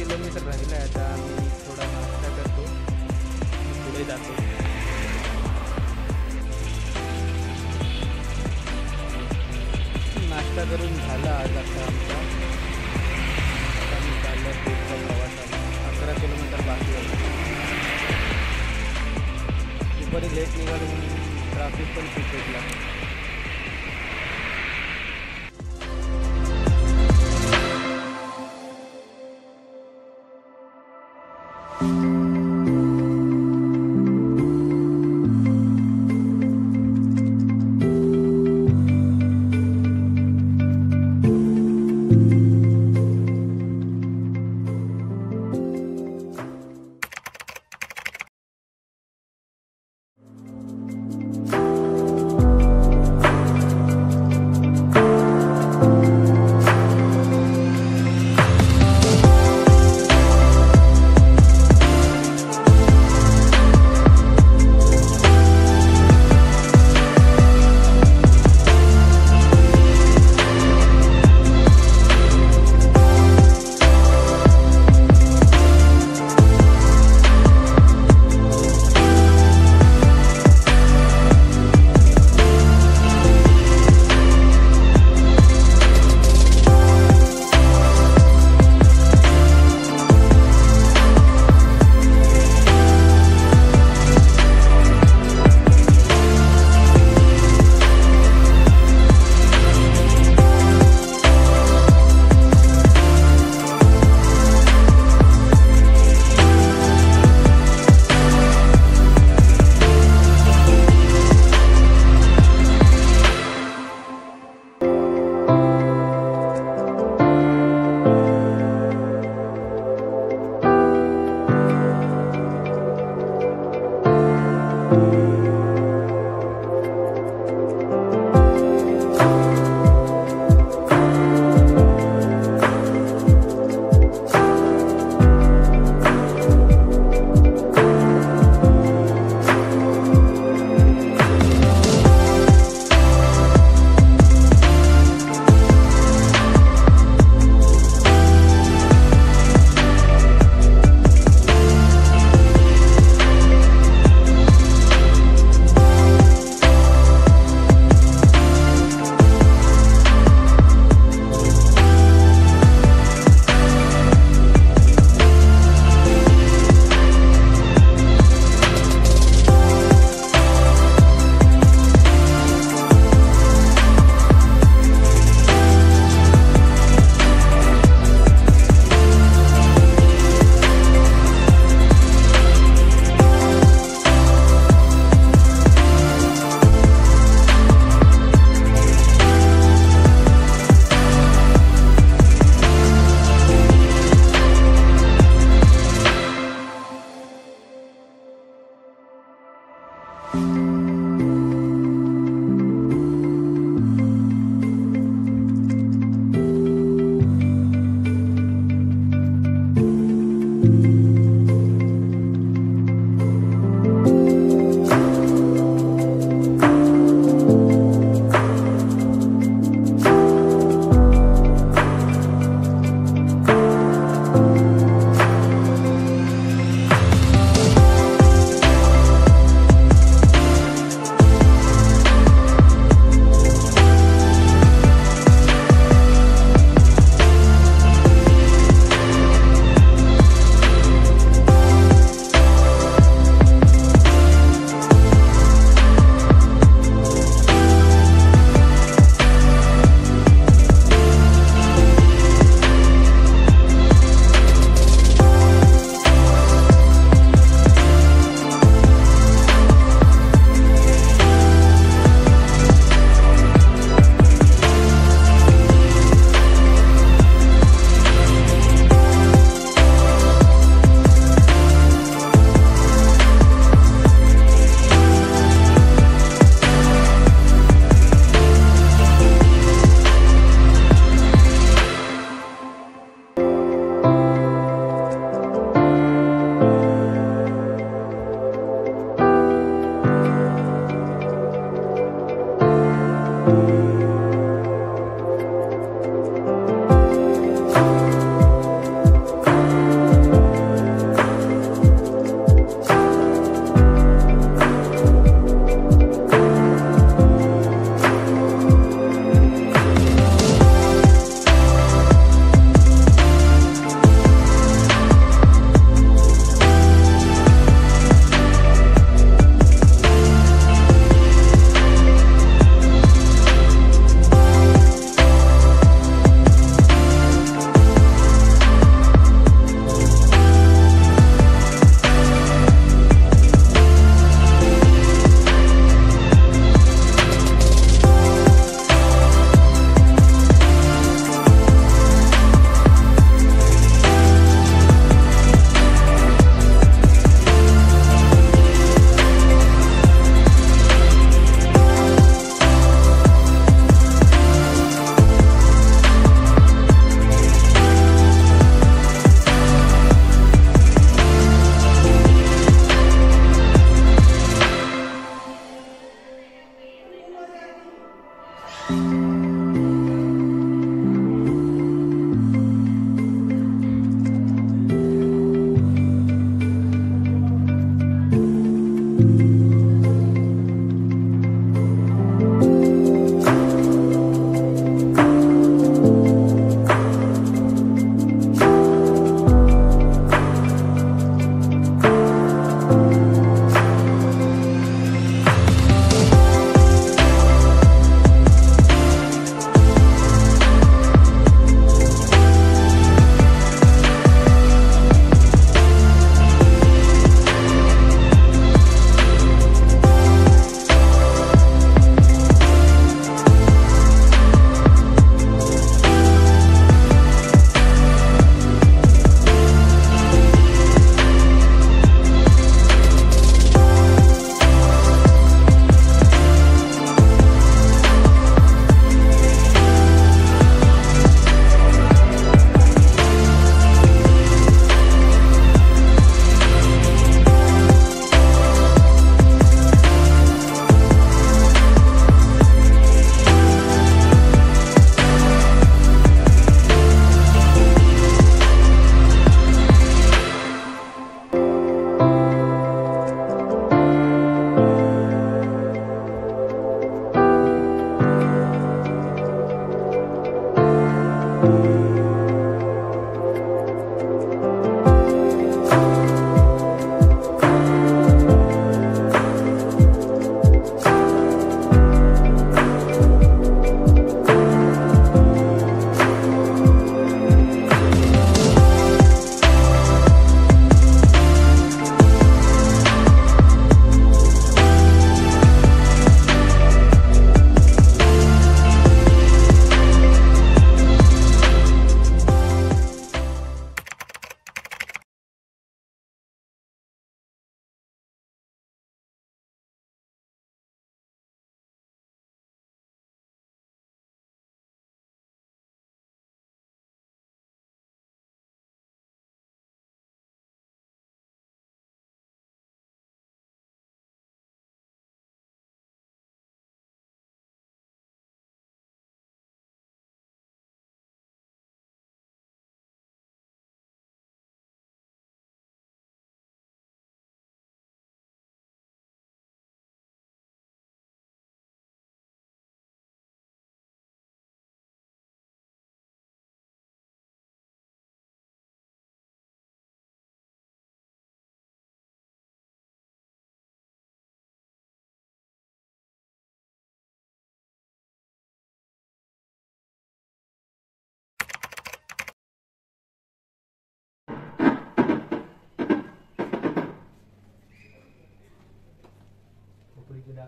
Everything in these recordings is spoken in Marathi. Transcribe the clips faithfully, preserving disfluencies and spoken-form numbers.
किलोमीटर राहिलं आहे. आता आम्ही थोडा नाश्ता करतो, पुढे जातो. नाश्ता करून झाला आज आता आमचा. आता मी चाललो पुढच्या प्रवासाला. अकरा किलोमीटर बाकी आहे. दुपारी लेट निघालो म्हणून ट्रॅफिक पण खूप भेटला.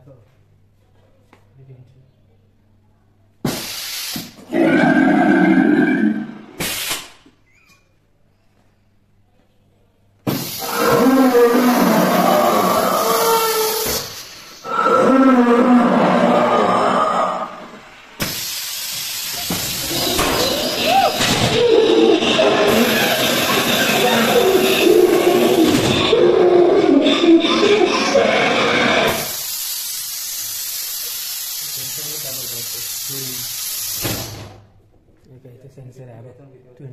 सेंसर आहे तू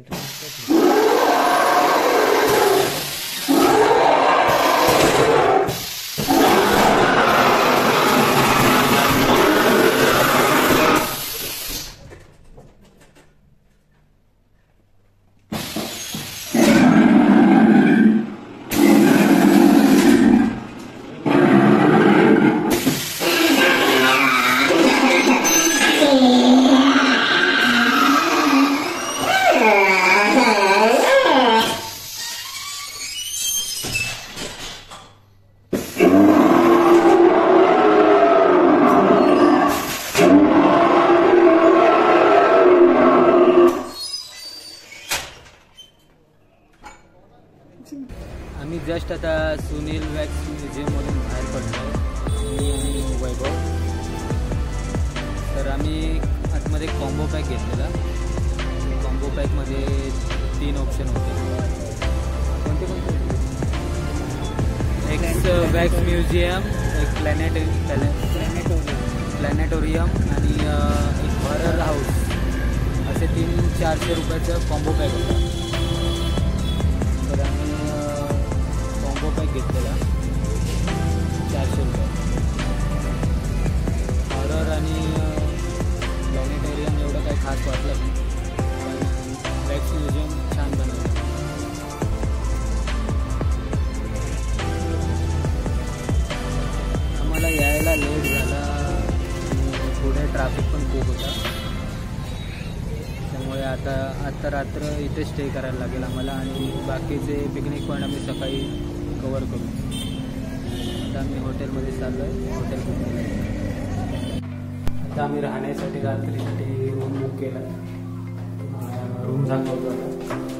आम्ही जस्ट आता सुनील वॅक्स म्युझियममधून बाहेर पडलो मी आणि वैभव. तर आम्ही आतमध्ये कॉम्बो पॅक घेतलेला. कॉम्बो पॅकमध्ये तीन ऑप्शन होते. कोणते कोणते? एक वॅक्स म्युझियम, एक प्लॅनेट प्लॅनेटोरियम आणि एक हॉरर हाऊस, असे तीन चारशे रुपयाचा कॉम्बो पॅक होता. तर आम्ही कॉम्बो पॅक घेतलेला चारशे रुपये. हॉरर आणि प्लॅनेटोरियम एवढं काही खास वाटलं नाही, पण वॅक्स म्युझियम छान बनवलं. आम्हाला यायला लेट झाला आणि पुढे ट्रॅफिक पण खूप होता. त्यामुळे आता आत्ता रात्र इथे स्टे करायला लागेल आम्हाला आणि बाकीचे पिकनिक पॉईंट आम्ही सकाळी कवर करू. आता आम्ही हॉटेलमध्ये चाललो आहे. हॉटेल बुक केलं. आता आम्ही राहण्यासाठी रात्रीसाठी रूम बुक केला. रूम दाखवतो आता.